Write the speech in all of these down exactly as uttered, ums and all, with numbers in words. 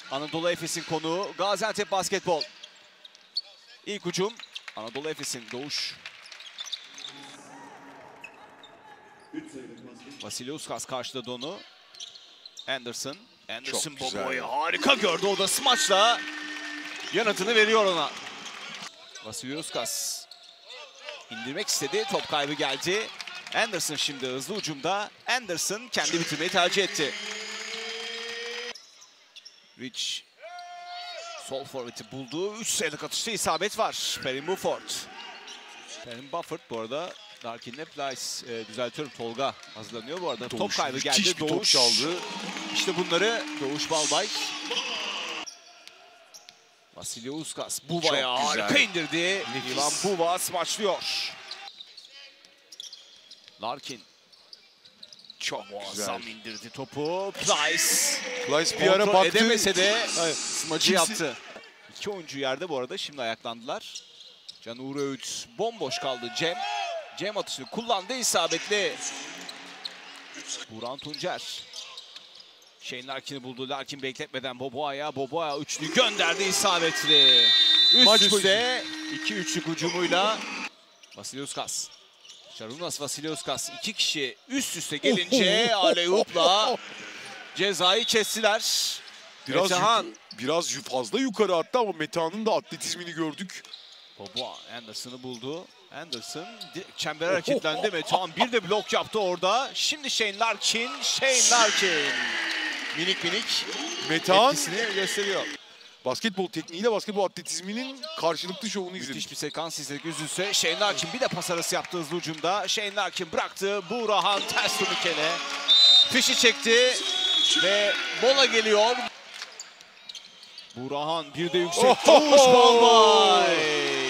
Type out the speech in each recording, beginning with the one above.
Anadolu Efes'in konuğu Gaziantep Basketbol. İlk hücum Anadolu Efes'in. Doğuş. Vasiliauskas karşıladı onu. Anderson. Anderson Bobo'yu harika gördü. O da smaçla yanıtını veriyor ona. Vasiliauskas indirmek istedi. Top kaybı geldi. Anderson şimdi hızlı hücumda. Anderson kendi bitirmeyi tercih etti. Rich sol forveti buldu. üç sayılık atışta isabet var. Perrin Buford. Perrin Buford bu arada Larkin'le Plyce e, düzeltiyorum. Tolga hazırlanıyor bu arada. Doğuş, top kaybı geldi. Doğuş top çaldı. İşte bunları Doğuş Balbay. Vasiliauskas Buva'ya harika indirdi. Ivan Buva smaçlıyor. Larkin. Çok muazzam güzel indirdi topu. Plyce. Plyce bir ara baktı. Edemese de smacı yaptı. İki oyuncu yerde bu arada. Şimdi ayaklandılar. Can Uğur Öğüt bomboş kaldı. Cem. Cem atışını kullandı. İsabetli. Buran Tuncer. Shane Larkin'i buldu. Larkin bekletmeden Boboa'ya. Boboa üçlü gönderdi. İsabetli. Üst Maç üste iki üçlük hücumuyla Vasiliauskas. Şarunas Vasiliauskas iki kişi üst üste gelince aleyhupla cezayı kestiler. Biraz, Metehan. biraz fazla yukarı attı ama Metehan'ın da atletizmini gördük. Boboa Anderson'ı buldu. Anderson çember hareketlendi. Metehan bir de blok yaptı orada. Şimdi Shane Larkin. Shane Larkin. Minik minik Metehan etkisini gösteriyor. Basketbol tekniğiyle basketbol atletizminin karşılıklı şovunu izledik. Müthiş bir sekans izledik üst üste. Shane Larkin bir de pas arası yaptı hızlı ucunda. Shane Larkin bıraktı. Buğrahan ters turnikele. Fişi çekti ve mola geliyor. Buğrahan bir de yüksek. Doğuş Balbay.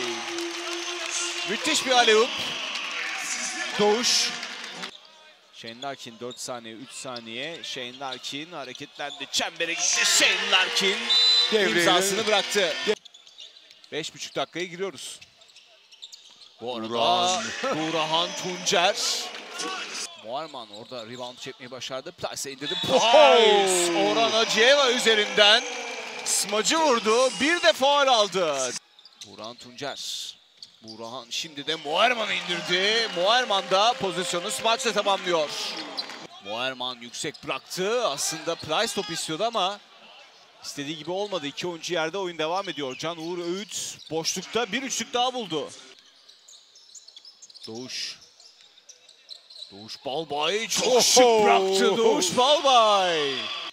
Müthiş bir alley-oop. Doğuş. Shane Larkin dört saniye, üç saniye. Shane Larkin hareketlendi. Çembere gitti. Shane Larkin Devreyle. imzasını bıraktı. beş buçuk dakikaya giriyoruz. Bu arada Buğrahan, Buğrahan Tuncer. Muharman orada rebound çekmeyi başardı. Plyce'e indirdi. Plyce Orhan Acıeva üzerinden smacı vurdu. Bir de faul aldı. Buğrahan Tuncer. Buğrahan şimdi de Muharman'ı indirdi. Muharman da pozisyonu smaçla tamamlıyor. Muharman yüksek bıraktı. Aslında Plyce top istiyordu ama istediği gibi olmadı. İki oyuncu yerde, oyun devam ediyor. Can Uğur Öğüt boşlukta bir üçlük daha buldu. Doğuş. Doğuş Balbay çok oh, şık bıraktı. Doğuş Balbay.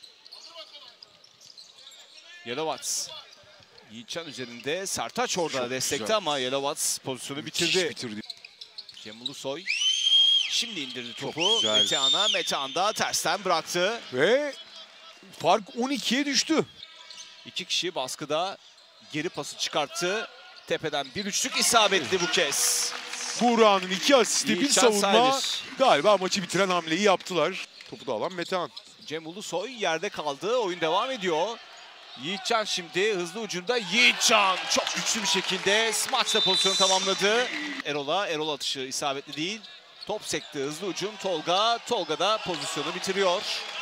Yelovats. Yiğitcan üzerinde. Sertaç orada çok destekti güzel. Ama Yelovats pozisyonu bitirdi. bitirdi. Cem Ulusoy. Şimdi indirdi topu. Metehan'a. Metehan da tersten bıraktı. Ve fark on ikiye düştü. İki kişi baskıda geri pası çıkarttı. Tepeden bir üçlük isabetli bu kez. Buğra'nın iki asiste bir savunma. Galiba maçı bitiren hamleyi yaptılar. Topu da alan Metehan. Cem Ulusoy yerde kaldı. Oyun devam ediyor. Yiğitcan şimdi hızlı ucunda. Yiğitcan çok güçlü bir şekilde smaçla pozisyonu tamamladı. Erol'a. Erol atışı isabetli değil. Top sekti hızlı ucum. Tolga. Tolga da pozisyonu bitiriyor.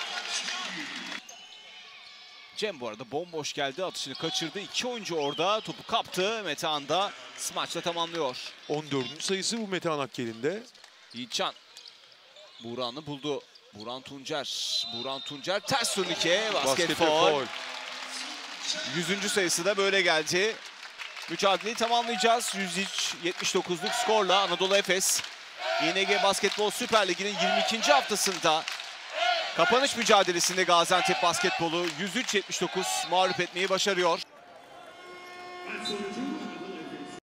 Cem bu arada bomboş geldi. Atışını kaçırdı. İki oyuncu orada. Topu kaptı. Metehan da smaçla tamamlıyor. on dördüncü sayısı bu Metehan Akkeli'nde. Yiğitcan. Buğran'ı buldu. Buğran Tuncer. Buğran Tuncer ters turnike. Basket faul. yüzüncü sayısı da böyle geldi. Mücadeleyi tamamlayacağız. yüz üç yetmiş dokuzluk skorla Anadolu Efes İ N G Basketbol Süper Ligi'nin yirmi ikinci haftasında kapanış mücadelesinde Gaziantep Basketbol'u yüz üç yetmiş dokuz mağlup etmeyi başarıyor.